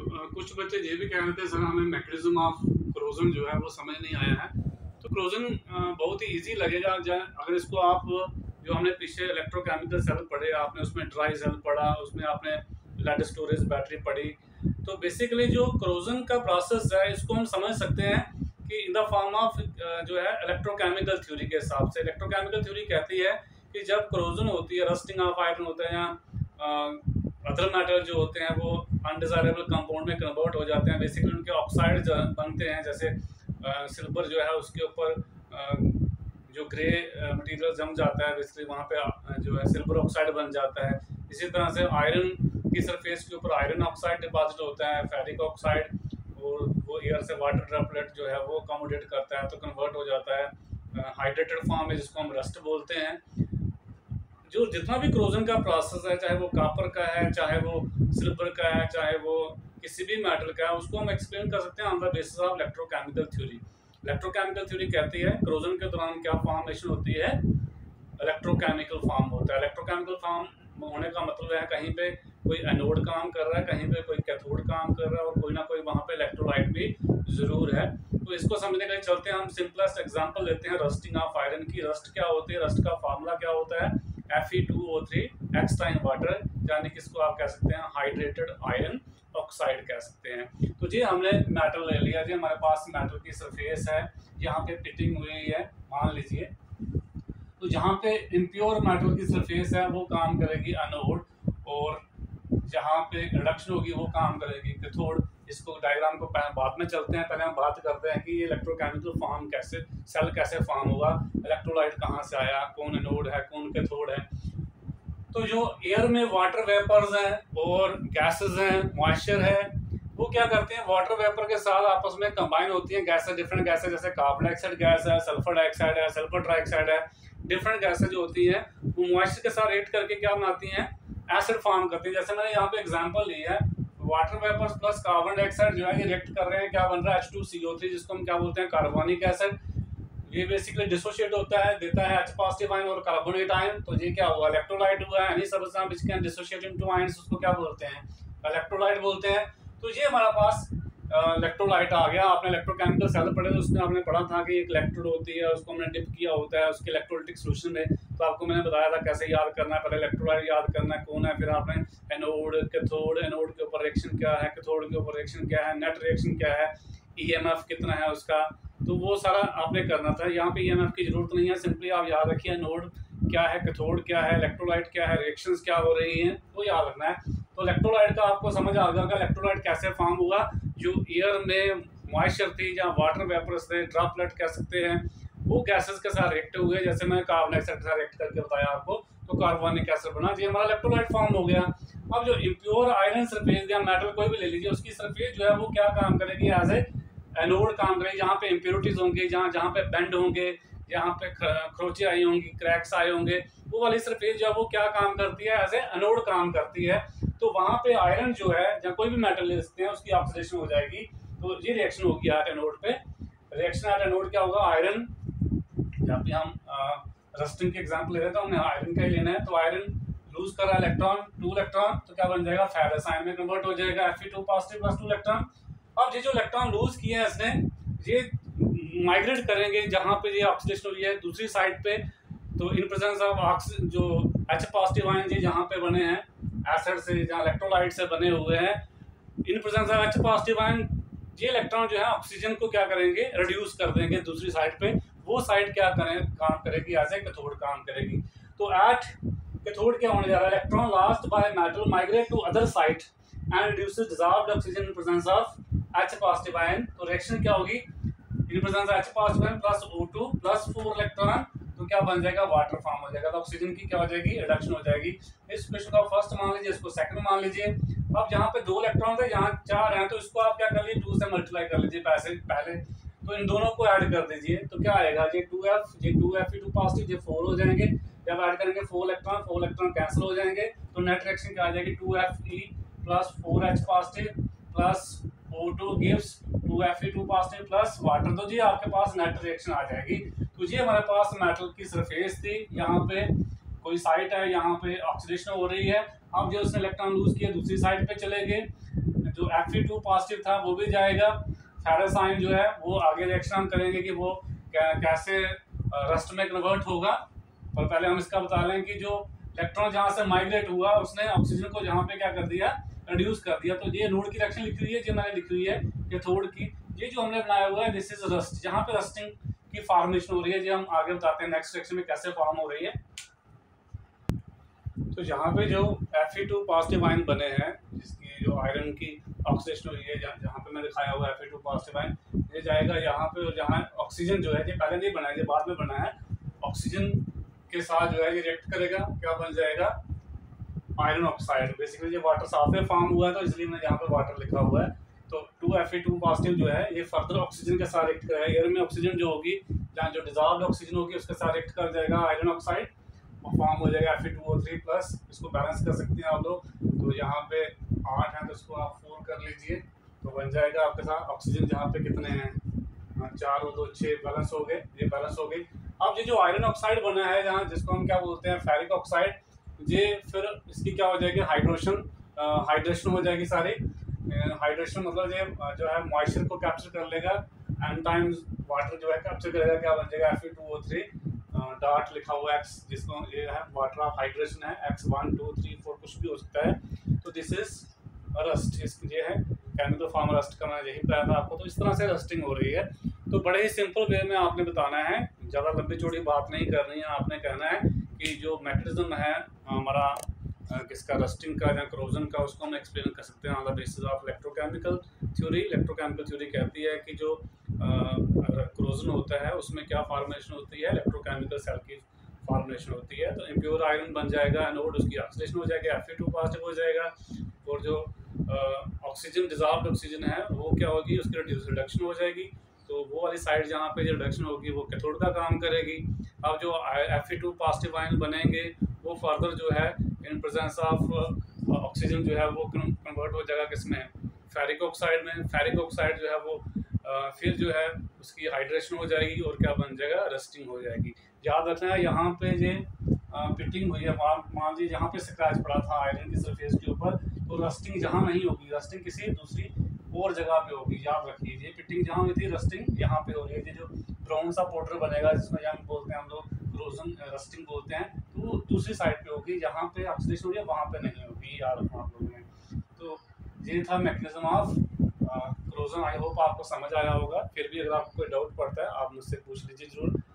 कुछ बच्चे ये भी कह रहे थे सर हमें मैकेनिज्म ऑफ क्रोजन जो है वो समझ नहीं आया है। तो क्रोजन बहुत ही इजी लगेगा अगर इसको आप जो हमने पीछे इलेक्ट्रोकेमिकल सेल पढ़े, आपने उसमें ड्राई सेल पढ़ा, उसमें आपने लेड स्टोरेज बैटरी पढ़ी। तो बेसिकली जो क्रोजन का प्रोसेस है इसको हम समझ सकते हैं कि इन द फॉर्म ऑफ जो है इलेक्ट्रोकेमिकल थ्योरी के हिसाब से। इलेक्ट्रोकेमिकल थ्योरी कहती है कि जब क्रोजन होती है, रस्टिंग ऑफ आयरन होता है या अदर मैटर जो होते हैं वो अनडिजायरेबल कंपाउंड में कन्वर्ट हो जाते हैं। बेसिकली उनके ऑक्साइड बनते हैं, जैसे सिल्वर जो है उसके ऊपर जो ग्रे मटेरियल जम जाता है, बेसिकली वहाँ पे जो है सिल्वर ऑक्साइड बन जाता है। इसी तरह से आयरन की सरफेस के ऊपर आयरन ऑक्साइड डिपॉजिट होता है, फेरिक ऑक्साइड, और वो एयर से वाटर ड्रॉपलेट जो है वो अकोमोडेट करता है तो कन्वर्ट हो जाता है हाइड्रेटेड फॉर्म में, जिसको हम रस्ट बोलते हैं। जो जितना भी क्रोजन का प्रोसेस है, चाहे वो कॉपर का है, चाहे वो सिल्वर का है, चाहे वो किसी भी मेटल का है, उसको हम एक्सप्लेन कर सकते हैं on the basis of electrochemical theory. Electrochemical theory कहती है क्रोजन के दौरान क्या फॉर्मेशन होती है, इलेक्ट्रोकेमिकल फॉर्म होता है। इलेक्ट्रोकेमिकल फॉर्म होने का मतलब है कहीं पे कोई एनोड काम कर रहा है, कहीं पे कोई कैथोड काम कर रहा है, और कोई ना कोई वहाँ पे इलेक्ट्रोलाइट भी जरूर है। तो इसको समझने के लिए चलते हैं, हम सिंपलेस्ट एग्जांपल लेते हैं रस्टिंग ऑफ आयरन की। रस्ट क्या होती है, रस्ट का फार्मूला क्या होता है, Fe2O3 X टाइम वाटर, यानी कि इसको आप कह सकते हैं हाइड्रेटेड आयरन ऑक्साइड कह सकते हैं। तो जी हमने मेटल ले लिया जी, हमारे पास मेटल की सरफेस है, यहाँ पे पिटिंग हुई है मान लीजिए। तो जहाँ पे इम्प्योर मेटल की सरफेस है वो काम करेगी एनोड, और जहाँ पे रिडक्शन होगी वो काम करेगी कैथोड। इसको डायग्राम को बाद में चलते हैं, पहले हम बात करते हैं कि ये इलेक्ट्रोकेमिकल फॉर्म कैसे, सेल कैसे फॉर्म होगा, इलेक्ट्रोलाइट कहाँ से आया, कौन एनोड है कौन कैथोड है। तो जो एयर में वाटर वेपर्स हैं और गैसेस हैं, मॉइस्चर है, वो क्या करते हैं वाटर वेपर के साथ आपस में कंबाइन होती हैं गैसेस, डिफरेंट गैसेस, जैसे कार्बन डाइऑक्साइड गैस है, सल्फर डाइऑक्साइड है, सल्फर ट्राइऑक्साइड है। डिफरेंट गैसेस जो होती हैं वो मॉइस्चर के साथ रिएक्ट करके क्या बनाती हैं, एसिड फॉर्म करती है। जैसे मैंने यहाँ पे एग्जांपल ली है, water vapours plus carbon dioxide जो है ये रिएक्ट कर रहे हैं, क्या बन रहा है H2CO3, जिसको हम क्या बोलते हैं कार्बोनिक एसिड। ये बेसिकली डिसोशिएट होता है, देता है H पॉजिटिव आयन और कार्बोनेट आयन। तो ये क्या हुआ, इलेक्ट्रोलाइट हुआ है। Any substance which can dissociate into ions उसको क्या बोलते हैं, इलेक्ट्रोलाइट बोलते हैं। तो ये हमारा पास इलेक्ट्रोलाइट आ गया। आपने इलेक्ट्रोकेमिकल सेल पढ़े तो उसमें आपने पढ़ा था कि एक इलेक्ट्रोड होती है, उसको हमने डिप किया होता है उसके इलेक्ट्रोलाइटिक सॉल्यूशन में। तो आपको मैंने बताया था कैसे याद करना है, पहले इलेक्ट्रोलाइट याद करना है कौन है, फिर आपने एनोड, कैथोड, एनोड के ऊपर रिएक्शन क्या है, कैथोड के ऊपर रिएक्शन क्या है, नेट रिएक्शन क्या है, ईएमएफ कितना है उसका, तो वो सारा आपने करना था। यहाँ पे ईएमएफ की जरूरत नहीं है, सिंपली आप याद रखिए एनोड क्या है, कैथोड क्या है, इलेक्ट्रोलाइट क्या है, रिएक्शंस क्या हो रही हैं, वो याद रखना है। तो इलेक्ट्रोलाइट का आपको समझ आ गया इलेक्ट्रोलाइट कैसे फॉर्म हुआ। जो एयर में मॉइस्चर थी या वाटर वेपर्स थे, ड्रॉपलेट कह सकते हैं, वो गैसेस के साथ रिएक्ट हुए, जैसे मैंने कार्बन डाइऑक्साइड के साथ रिएक्ट करके बताया आपको, तो कार्बोनिक एसिड बना, ये हमारा इलेक्ट्रोलाइट फॉर्म हो गया। अब जो इम्प्योर आयरन सरफेस या मेटल कोई भी ले लीजिए, उसकी सरफेस जो है वो क्या काम करेगी, एज ए एनोड काम करेगी। जहाँ पे इम्प्योरिटीज होंगे, जहाँ पे बेंड होंगे, जहाँ पे खरोचे आई होंगी, क्रैक्स आए होंगे, वो वाली सरफेस जो है वो क्या काम करती है, एज ए एनोड काम करती है। तो वहाँ पे आयरन जो है या कोई भी मेटल ले सकते हैं, उसकी ऑक्सीडेशन हो जाएगी। तो ये रिएक्शन होगी एट एनोड पे। रिएक्शन एट एनोड क्या होगा, आयरन, जहाँ पे हम रस्टिंग के एग्जाम्पल ले रहे थे, हमने आयरन का ही लेना है। तो आयरन लूज कर रहा है इलेक्ट्रॉन, 2 इलेक्ट्रॉन, तो क्या बन जाएगा, फेरस आयन में कन्वर्ट हो जाएगा, Fe2 पॉजिटिव प्लस 2 इलेक्ट्रॉन। अब ये जो इलेक्ट्रॉन लूज किए हैं इसने, ये माइग्रेट करेंगे जहाँ पे ये ऑक्सीडेशन हो रही है दूसरी साइड पे। तो इन प्रेजेंस ऑफ जो H पॉजिटिव आयन जी जहाँ पे बने हैं एसिड से, जहाँ इलेक्ट्रोलाइट से बने हुए हैं, in presence of H positive ion, ये इलेक्ट्रॉन जो है ऑक्सीजन को क्या करेंगे, रिड्यूस कर देंगे दूसरी साइड पे। वो साइड क्या काम करेगी, एज ए कैथोड काम करेगी। तो एट कैथोड क्या होने जा रहा है, electron lost by metal migrate to other side and reduces dissolved oxygen in presence of H positive ion. तो रिएक्शन क्या होगी, in presence of H positive ion plus O2 plus 4 electron, तो क्या बन जाएगा, वाटर फॉर्म हो जाएगा। तो ऑक्सीजन की क्या हो जाएगी, रिडक्शन हो जाएगी। इस क्वेश्चन का फर्स्ट मान लीजिए, इसको सेकंड मान लीजिए। अब जहाँ पे 2 इलेक्ट्रॉन थे, यहाँ 4 हैं, तो इसको आप क्या कर लीजिए, 2 से मल्टीप्लाई कर लीजिए पहले। तो इन दोनों को ऐड कर दीजिए, तो क्या आएगा, ये 2F, ये 2Fe2 पॉजिटिव, ये 4 हो जाएंगे। जब ऐड करेंगे 4 इलेक्ट्रॉन कैंसिल हो जाएंगे, तो नेट रिएक्शन क्या आ जाएगी, 2Fe plus 4H positive plus O2 gives 2Fe2 positive plus water. तो जी आपके पास नेट रिएक्शन आ जाएगी। तो ये हमारे पास मेटल की सरफेस थी, यहाँ पे कोई साइट है, यहाँ पे ऑक्सीडेशन हो रही है। अब जो उसने इलेक्ट्रॉन लूज किया दूसरी साइड पे चले गए, जो Fe2 पॉजिटिव था वो भी जाएगा, फेरस आयन जो है वो आगे रिएक्शन हम करेंगे कि वो कैसे रस्ट में कन्वर्ट होगा। पर पहले हम इसका बता रहे हैं कि जो इलेक्ट्रॉन जहाँ से माइग्रेट हुआ उसने ऑक्सीजन को जहाँ पे क्या कर दिया, रिड्यूस कर दिया। तो ये नोड की रिएक्शन लिखी हुई है, जो मैंने लिखी हुई है कैथोड की, ये जो हमने बनाया हुआ है दिस इज रस्ट, जहाँ पे रस्टिंग की फॉर्मेशन हो रही है, जो हम आगे बताते हैं नेक्स्ट सेक्शन में कैसे फॉर्म हो रही है। तो यहाँ पे जो Fe2 पॉजिटिव आयन बने हैं, जिसकी जो आयरन की ऑक्सीडेशन हुई है, जहाँ पे मैं दिखाया हुआ है Fe2 पॉजिटिव आयन, ये जाएगा यहाँ पे, और जहाँ ऑक्सीजन जो है ये पहले नहीं बना है, ये बाद में बना है, ऑक्सीजन के साथ जो है ये रिएक्ट करेगा, क्या बन जाएगा, आयरन ऑक्साइड। बेसिकली ये वाटर साथ में फॉर्म हुआ है तो इसलिए मैं यहाँ पे वाटर लिखा हुआ है। तो 2Fe2 पॉजिटिव जो है ये फर्दर ऑक्सीजन के साथ रिएक्ट करेगा, एयर में ऑक्सीजन जो होगी, जहाँ जो डिजॉल्व ऑक्सीजन होगी उसके साथ रिएक्ट कर जाएगा आयरन ऑक्साइड, और फॉर्म हो जाएगा Fe2O3 प्लस। इसको बैलेंस कर सकते हैं आप लोग, तो यहाँ पे 8 है तो इसको आप 4 कर लीजिए, तो बन जाएगा आपके साथ ऑक्सीजन जहाँ पे कितने हैं, 4 और 2 6, बैलेंस हो गए, ये बैलेंस हो गई। अब ये जो आयरन ऑक्साइड बना है, जहाँ जिसको हम क्या बोलते हैं फेरिक ऑक्साइड, ये फिर इसकी क्या हो जाएगी, हाइड्रेशन हो जाएगी सारी। हाइड्रेशन मतलब ये जो है मॉइस्चर को कैप्चर कर लेगा, एंड टाइम्स वाटर जो है कैप्चर करेगा, क्या बन जाएगा Fe2O3 डॉट लिखा हुआ X, जिसको ये है वाटर ऑफ हाइड्रेशन है, X1 2 3 4 कुछ भी हो सकता है। तो दिस इज रस्ट, ये है केमिकल फॉर्म रस्ट का, मैं यही बताया था आपको। तो इस तरह से रस्टिंग हो रही है। तो बड़े ही सिंपल वे में आपने बताना है, ज़्यादा लंबी चौड़ी बात नहीं करनी है, आपने कहना है कि जो मैकेनिज्म है हमारा किसका, रस्टिंग का या क्रोजन का, उसको हम एक्सप्लेन कर सकते हैं on the basis of electrochemical theory. Electrochemical theory कहती है कि जो क्रोजन होता है उसमें क्या फॉर्मेशन होती है, इलेक्ट्रोकेमिकल सेल की फॉर्मेशन होती है। तो इम्प्योर आयरन बन जाएगा एनोड, उसकी ऑक्सीडेशन हो जाएगी, Fe2 पॉजिटिव हो जाएगा, और जो ऑक्सीजन डिजॉल्व्ड ऑक्सीजन है वो क्या होगी, उसकी रिडक्शन हो जाएगी। तो वो वाली साइड जहाँ पे जो रिडक्शन होगी वो कैथोड का काम करेगी। अब जो Fe2 पॉजिटिव आयन बनेंगे वो फर्दर जो है इन प्रेजेंस ऑफ ऑक्सीजन जो है वो कन्वर्ट हो जाएगा किसमें, फेरिक ऑक्साइड में। फेरिक ऑक्साइड जो है वो फिर जो है उसकी हाइड्रेशन हो जाएगी और क्या बन जाएगा, रस्टिंग हो जाएगी। याद रखना है यहाँ पे ये पिटिंग हुई है, मान लीजिए यहाँ पे स्क्रैच पड़ा था आयरन की सरफेस के ऊपर, तो रस्टिंग जहाँ नहीं होगी, रस्टिंग किसी दूसरी और जगह पे होगी। याद रखिए ये पिटिंग जहाँ हुई थी, रस्टिंग यहाँ पे हो रही है। ये जो ब्राउन सा पाउडर बनेगा जिसमें हम बोलते हैं, हम लोग क्रोजन रस्टिंग बोलते हैं, तो दूसरी साइड पे होगी, जहाँ पे ऑक्सीडेशन हो रही है वहाँ पे नहीं होगी। याद रखना आप लोगों ने। तो ये था mechanism of corrosion. I hope आपको समझ आया होगा। फिर भी अगर आपको कोई डाउट पड़ता है आप मुझसे पूछ लीजिए जरूर।